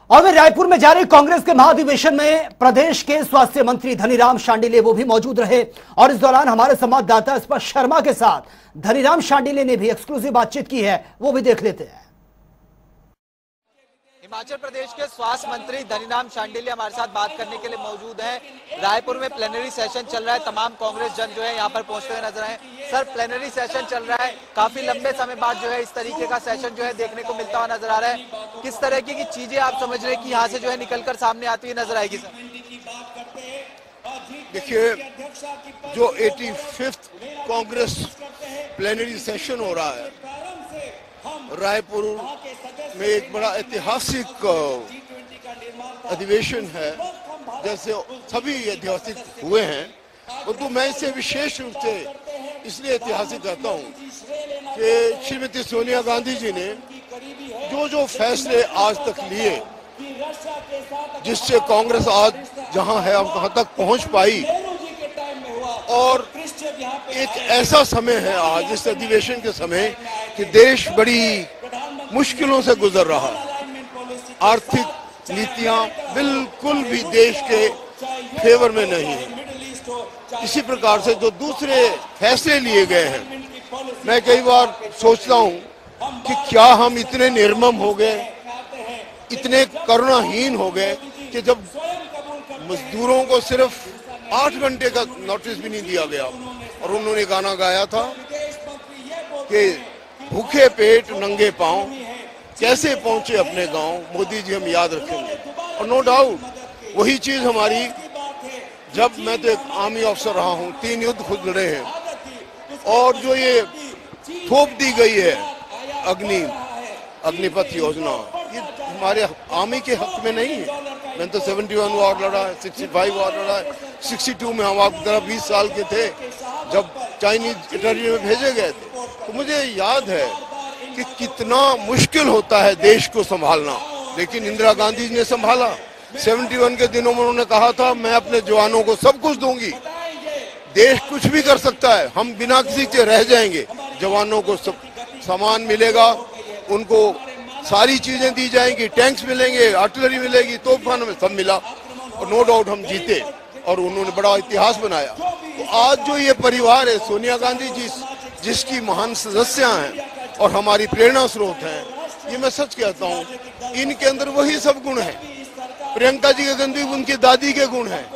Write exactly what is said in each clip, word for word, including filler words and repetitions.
और वे रायपुर में जारी कांग्रेस के महाधिवेशन में प्रदेश के स्वास्थ्य मंत्री धनीराम शांडिल्य वो भी मौजूद रहे और इस दौरान हमारे संवाददाता स्पर्श शर्मा के साथ धनीराम शांडिल्य ने भी एक्सक्लूसिव बातचीत की है, वो भी देख लेते हैं। हिमाचल प्रदेश के स्वास्थ्य मंत्री धनीराम शांडिल्य हमारे साथ बात करने के लिए मौजूद हैं। रायपुर में प्लेनरी सेशन चल रहा है, तमाम कांग्रेस जन जो है यहाँ पर पहुंचते हुए नजर आए। सर, प्लेनरी सेशन चल रहा है, काफी लंबे समय बाद जो है इस तरीके का सेशन जो है देखने को मिलता हुआ नजर आ रहा है। किस तरह की चीजें आप समझ रहे हैं कि यहाँ से जो है निकलकर सामने आती हुई नजर आएगी? सर देखिए, जो पचासीवां कांग्रेस प्लेनरी सेशन हो रहा है रायपुर में, एक बड़ा ऐतिहासिक अधिवेशन है, जैसे सभी ऐतिहासिक हुए हैं, परंतु मैं इसे विशेष रूप से इसलिए ऐतिहासिक कहता हूँ कि श्रीमती सोनिया गांधी जी ने जो जो फैसले आज तक लिए, जिससे कांग्रेस आज जहां है वहां तक पहुंच पाई, और एक ऐसा समय है आज इस अधिवेशन के समय कि देश बड़ी मुश्किलों से गुजर रहा है। आर्थिक नीतियां बिल्कुल भी देश के फेवर में नहीं है। इसी प्रकार से जो दूसरे फैसले लिए गए हैं, मैं कई बार सोचता हूं कि क्या हम इतने निर्मम हो गए, इतने करुणाहीन हो गए कि जब मजदूरों को सिर्फ आठ घंटे का नोटिस भी नहीं दिया गया और उन्होंने गाना गाया था कि भूखे पेट नंगे पांव कैसे पहुंचे अपने गांव, मोदी जी हम याद रखेंगे। और नो डाउट वही चीज हमारी, जब मैं तो एक आर्मी ऑफिसर रहा हूं, तीन युद्ध खुद लड़े हैं, और जो ये थोप दी गई है अग्नि अग्निपथ योजना, ये हमारे आर्मी के हक में नहीं है। मैंने तो इकहत्तर वार लड़ा है, पैंसठ वार लड़ा है, बासठ में हम आपकी तरह बीस साल के थे जब चाइनीज इटली में भेजे गए थे। तो मुझे याद है कि कितना मुश्किल होता है देश को संभालना, लेकिन इंदिरा गांधी जी ने संभाला। इकहत्तर के दिनों में उन्होंने कहा था, मैं अपने जवानों को सब कुछ दूंगी, देश कुछ भी कर सकता है, हम बिना किसी के रह जाएंगे, जवानों को सब सामान मिलेगा, उनको सारी चीजें दी जाएंगी, टैंक्स मिलेंगे, आर्टिलरी मिलेगी, तोपखाना में सब मिला, और नो डाउट हम जीते और उन्होंने बड़ा इतिहास बनाया। तो आज जो ये परिवार है, सोनिया गांधी जी जिसकी महान सदस्य हैं और हमारी प्रेरणा स्रोत हैं, ये मैं सच कहता हूँ, इनके अंदर वही सब गुण हैं। प्रियंका जी के अंदर उनकी दादी के गुण हैं,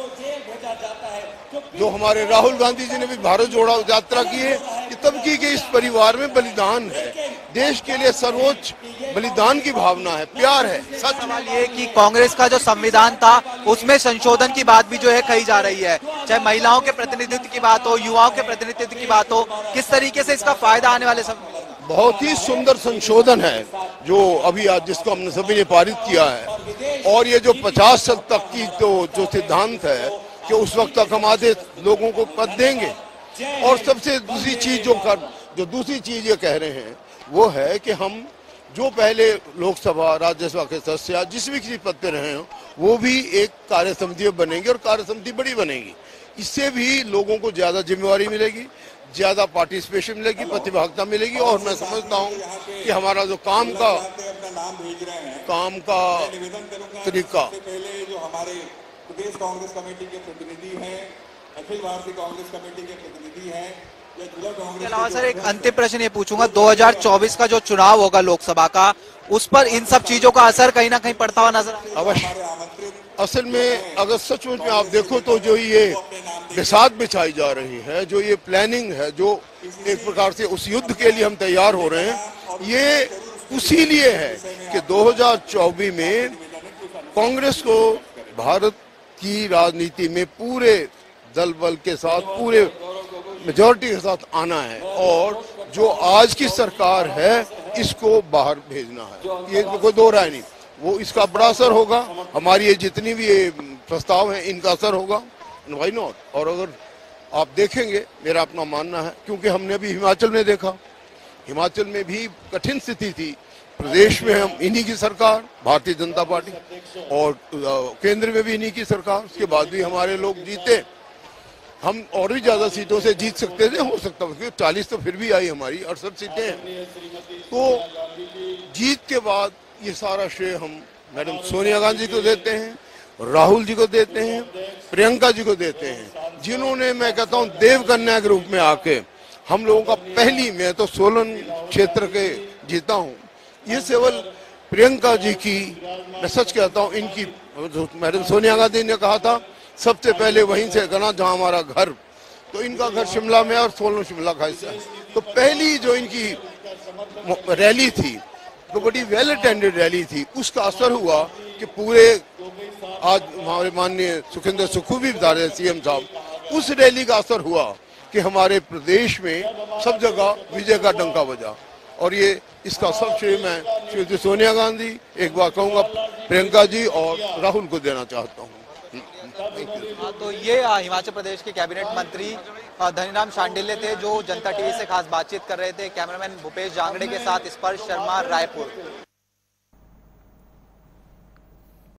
जो हमारे राहुल गांधी जी ने भी भारत जोड़ो यात्रा की है, ये तब की कि इस परिवार में बलिदान है, देश के लिए सर्वोच्च बलिदान की भावना है, प्यार है। सच सवाल ये कि कांग्रेस का जो संविधान था उसमें संशोधन की बात भी जो है कही जा रही है, चाहे महिलाओं के प्रतिनिधित्व की बात हो, युवाओं के प्रतिनिधित्व की बात हो, किस तरीके से इसका फायदा आने वाले समय? बहुत ही सुंदर संशोधन है जो अभी आज जिसको हमने सभी ने पारित किया है, और ये जो पचास साल तक की तो जो सिद्धांत है कि उस वक्त तक हम आधे लोगों को पद देंगे, और सबसे दूसरी चीज जो कर जो दूसरी चीज ये कह रहे हैं वो है कि हम जो पहले लोकसभा राज्यसभा के सदस्य जिस भी किसी पद पे रहे हो, वो भी एक कार्य समिति बनेंगे और कार्य समिति बड़ी बनेगी। इससे भी लोगों को ज्यादा जिम्मेवारी मिलेगी, ज्यादा पार्टिसिपेशन मिलेगी, प्रतिभागिता मिलेगी, और मैं समझता हूँ कि हमारा जो काम का काम का तरीका, जो हमारे प्रदेश कांग्रेस कमेटी के प्रतिनिधि हैं, अखिल भारतीय कांग्रेस कमेटी के प्रतिनिधि हैं, इसके अलावा सर एक अंतिम प्रश्न ये पूछूंगा, दो हज़ार चौबीस का जो चुनाव होगा लोकसभा का, उस पर इन सब चीजों का असर कहीं ना कहीं पड़ता हुआ नजर अवश्य। असल में अगर सचमुच में आप देखो तो जो ये बिसात बिछाई जा रही है, जो ये प्लानिंग है, जो एक प्रकार से उस युद्ध के लिए हम तैयार हो रहे हैं, ये उसी लिए है कि दो हज़ार चौबीस में कांग्रेस को भारत की राजनीति में पूरे दल बल के साथ, पूरे मेजॉरिटी के साथ आना है, और जो आज की सरकार है इसको बाहर भेजना है, ये कोई दो राय नहीं। वो इसका बड़ा असर होगा, हमारी ये जितनी भी ये प्रस्ताव हैं इनका असर होगा, व्हाई नॉट। और अगर आप देखेंगे, मेरा अपना मानना है, क्योंकि हमने अभी हिमाचल में देखा, हिमाचल में भी कठिन स्थिति थी, प्रदेश में हम इन्हीं की सरकार भारतीय जनता पार्टी, और केंद्र में भी इन्हीं की सरकार, उसके बाद भी हमारे लोग जीते। हम और भी ज्यादा सीटों से जीत सकते थे, हो सकता है, चालीस तो फिर भी आई हमारी, अड़सठ सीटें हैं। तो जीत के बाद ये सारा श्रेय हम मैडम सोनिया गांधी को देते हैं, राहुल जी को देते हैं, प्रियंका जी को देते हैं, जिन्होंने मैं कहता हूँ देव कन्या के रूप में आके हम लोगों का पहली, मैं तो सोलन क्षेत्र के जीता हूँ, ये केवल प्रियंका जी की, मैं सच कहता हूँ इनकी, मैडम सोनिया गांधी ने कहा था सबसे पहले वहीं से करना जहाँ हमारा घर, तो इनका घर शिमला में और सोलन शिमला का हिस्सा, तो पहली जो इनकी रैली थी तो बड़ी वेल अटेंडेड रैली थी, उसका असर हुआ कि पूरे, आज हमारे माननीय सुखिंदर सुक्खू भी बता रहे सीएम साहब, उस रैली का असर हुआ कि हमारे प्रदेश में सब जगह विजय का डंका बजा, और ये इसका सब श्रेय मैं श्रीमती सोनिया गांधी, एक बार कहूँगा प्रियंका जी और राहुल को देना चाहता हूँ। हाँ, तो ये हिमाचल प्रदेश के कैबिनेट मंत्री धनीराम शांडिल्य थे जो जनता टीवी से खास बातचीत कर रहे थे। कैमरामैन भूपेश जांगड़े के साथ स्पर्श शर्मा, रायपुर।